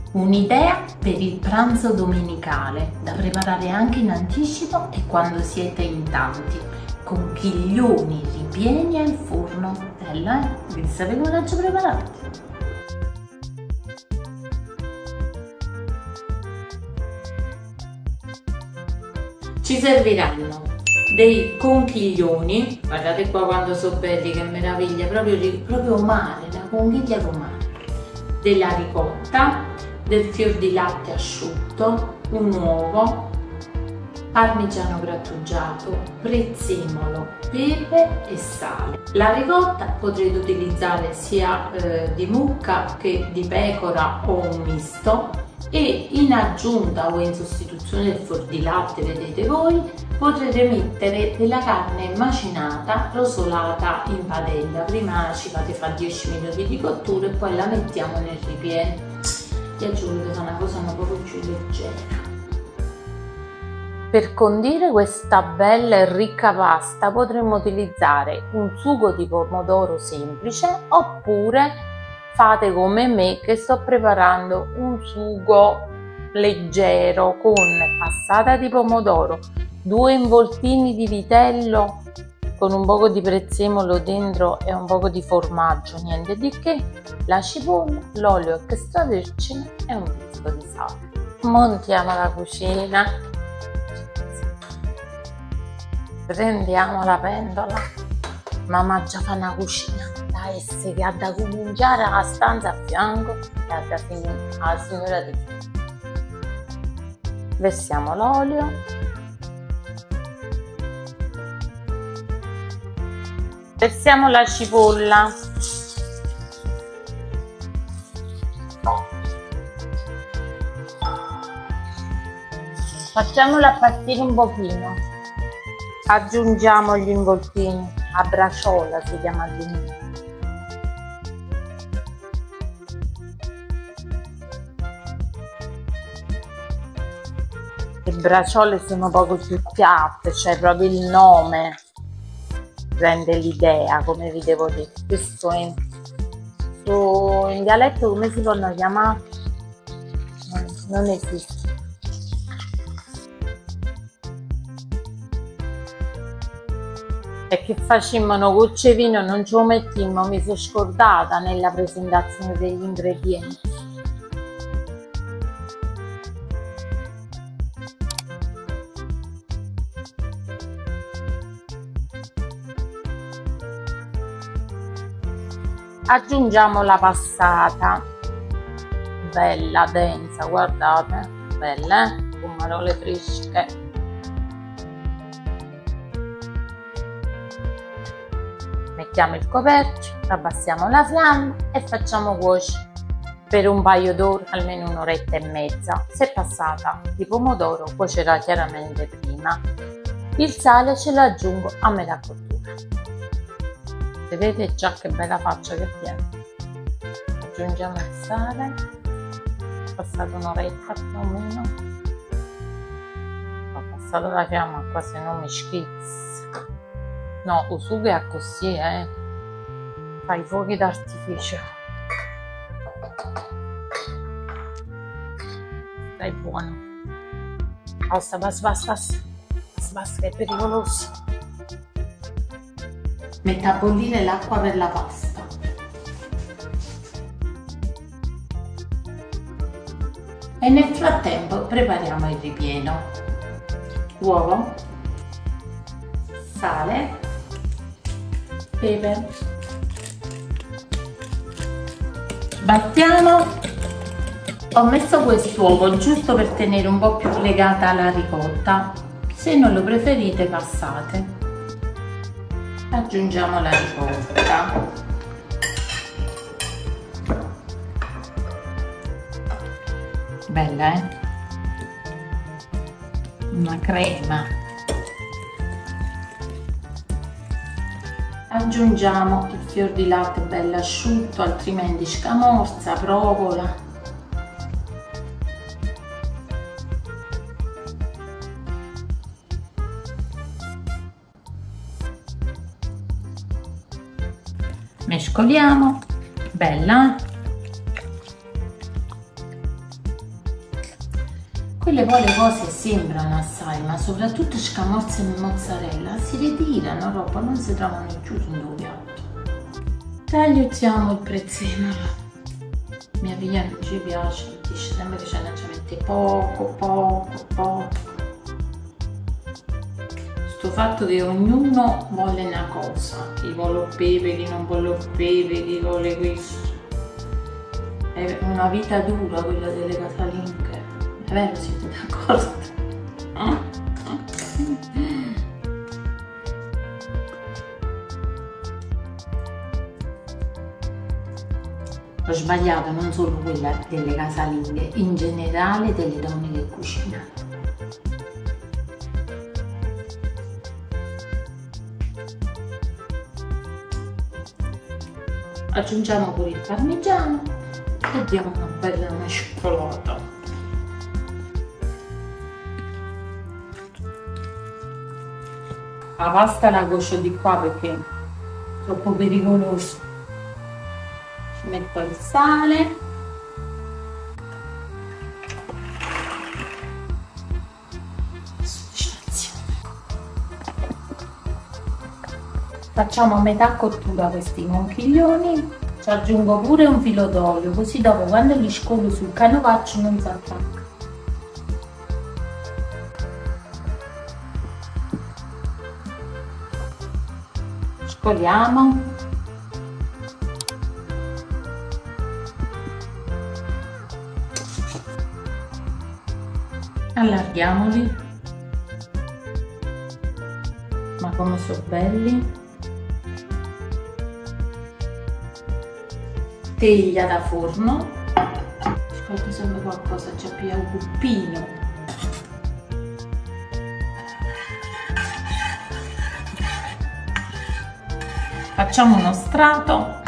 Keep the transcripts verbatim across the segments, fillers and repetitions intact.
Un'idea per il pranzo domenicale, da preparare anche in anticipo e quando siete in tanti. Conchiglioni ripieni al forno. Bella, eh? Vi sapete come l'ho preparati? Ci serviranno dei conchiglioni, guardate qua quando sono belli, che meraviglia, proprio, proprio mare, la conchiglia romana, della ricotta, del fior di latte asciutto, un uovo, parmigiano grattugiato, prezzemolo, pepe e sale. La ricotta potrete utilizzare sia eh, di mucca che di pecora o un misto, e in aggiunta o in sostituzione del fior di latte, vedete voi, potrete mettere della carne macinata rosolata in padella. Prima ci fate fare dieci minuti di cottura e poi la mettiamo nel ripieno. Vi aggiungo che fa una cosa un po' più leggera. Per condire questa bella e ricca pasta potremmo utilizzare un sugo di pomodoro semplice, oppure fate come me che sto preparando un sugo leggero con passata di pomodoro, due involtini di vitello con un poco di prezzemolo dentro e un poco di formaggio, niente di che, la cipolla, l'olio extravergine e un pizzico di sale. Montiamo la cucina, prendiamo la pentola, mamma già fa una cucina da essere che ha da cominciare la stanza a fianco e ha da finire alla signora di fianco. Versiamo l'olio, versiamo la cipolla, facciamola partire un pochino, aggiungiamo gli involtini, a braciola si chiama di. Le braciole sono poco più piatte, cioè proprio il nome rende l'idea, come vi devo dire. Questo in, su, in dialetto come si possono chiamare? Non, non esiste. E che facciamo gocce vino, non ce lo mettiamo, mi sono scordata nella presentazione degli ingredienti. Aggiungiamo la passata, bella densa, guardate, bella, eh? Pomarole fresche. Mettiamo il coperchio, abbassiamo la fiamma e facciamo cuocere per un paio d'ore, almeno un'oretta e mezza. Se passata di pomodoro cuocerà chiaramente prima. Il sale ce lo aggiungo a metà cottura. Vedete già che bella faccia che tiene. Aggiungiamo il sale, è passata un'oretta più o meno, ho passato la fiamma qua se non mi schizza. No, lo sugo è così, eh, fa i fuochi d'artificio. Dai, buono. Basta, basta, basta, basta, basta, che è pericoloso. Metto a bollire l'acqua per la pasta. E nel frattempo prepariamo il ripieno. Uovo, sale, pepe. Battiamo. Ho messo quest'uovo giusto per tenere un po' più legata la ricotta. Se non lo preferite passate. Aggiungiamo la ricotta, bella, eh? Una crema. Aggiungiamo il fior di latte bello asciutto, altrimenti scamorza, provola. Mescoliamo, bella. quelle poi le cose sembrano assai, ma soprattutto scamorza e mozzarella si ritirano, roba non si trovano più in un piatto. Tagliuzziamo il prezzemolo. Mia figlia non ci piace, dice sempre che ce ne ci mette poco, poco, poco. Sto fatto che ognuno vuole una cosa, chi vuole il pepe, chi non vuole il pepe, chi vuole questo. È una vita dura quella delle casalinghe, è vero, siete d'accordo? Ho sbagliato, non solo quella delle casalinghe, in generale delle donne che cucinano. Aggiungiamo pure il parmigiano e diamo una bella mescolata. La pasta la cuocio di qua perché è troppo pericoloso. Ci metto il sale. Facciamo a metà cottura questi conchiglioni, ci aggiungo pure un filo d'olio, così dopo quando li scolo sul canovaccio non si attacca. Scoliamo. Allarghiamoli. Ma come sono belli! Teglia da forno, scordo sempre qualcosa, c'è più un puppino. Facciamo uno strato.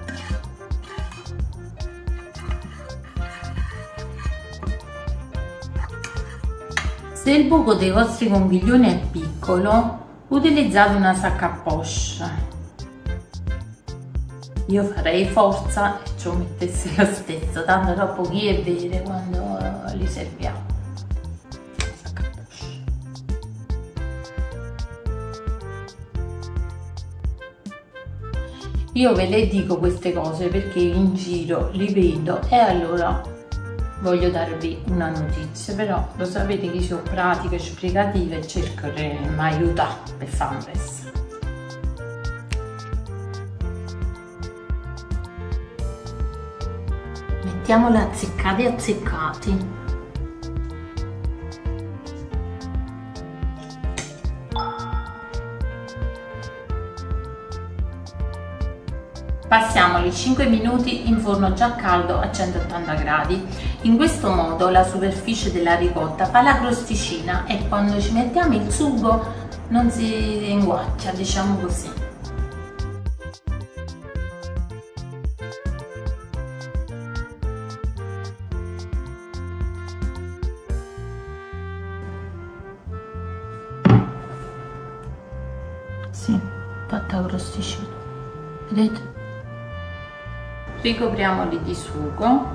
Se il buco dei vostri conchiglioni è piccolo, utilizzate una sacca a poche. Io farei forza e ci mettessi lo stesso, tanto dopo chi è bene quando li serviamo. Io ve le dico queste cose perché in giro li vedo e allora voglio darvi una notizia, però lo sapete che io sono pratica e sbrigativa e cerco di mi aiutare per fare un resto. Mettiamole azzeccate e azzeccati. Passiamoli cinque minuti in forno già caldo a centottanta gradi. In questo modo la superficie della ricotta fa la crosticina e quando ci mettiamo il sugo non si inguaccia, diciamo così. Sì, fatta crosticina, vedete? Ricopriamoli di sugo.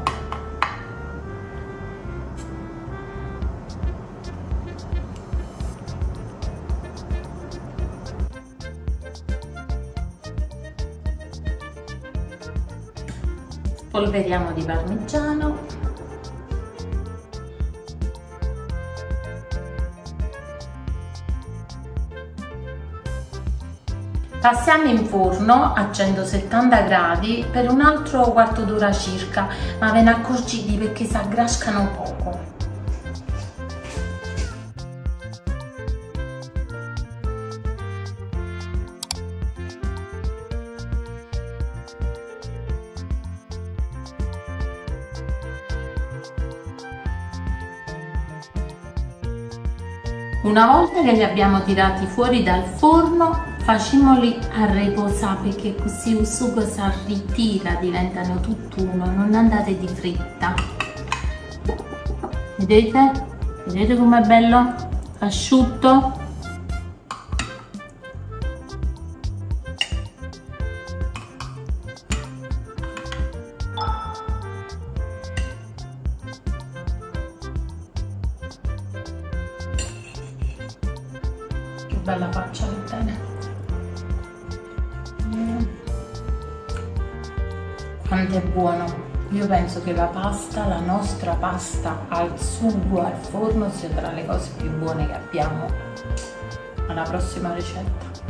Spolveriamo di parmigiano. Passiamo in forno a centosettanta gradi per un altro quarto d'ora circa, ma ve ne accorgete perché si aggrascano poco. Una volta che li abbiamo tirati fuori dal forno, facciamoli a riposare perché così il sugo si ritira, diventano tutt'uno, non andate di fretta. Vedete? Vedete com'è bello? Asciutto. bella faccia che bene. Mm. Quanto è buono. Io penso che la pasta, la nostra pasta al sugo, al forno, sia tra le cose più buone che abbiamo. Alla prossima ricetta.